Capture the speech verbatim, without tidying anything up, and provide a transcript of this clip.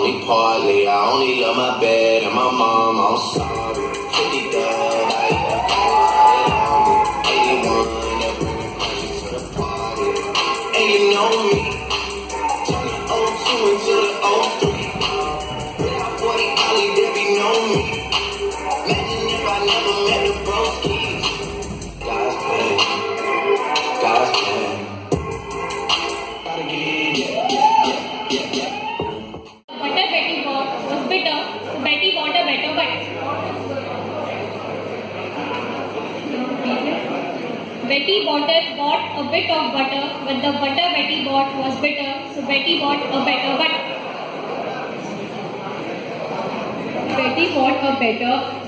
only partly. I only love my bed and my mom. I'm sorry. fifty dub, I eat the pie. eighty-one, that bring the crushes to the party. And you know me. Turn the oh two into the oh three. Without forty Ollie, there be no me. Imagine if I never met the broskies. God's plan. God's plan. Gotta get it. Butter Betty bought was bitter, so Betty bought a better butter. Betty bought a, bought a bit of butter, but the butter Betty bought was bitter, so Betty bought a better butter. Betty bought a better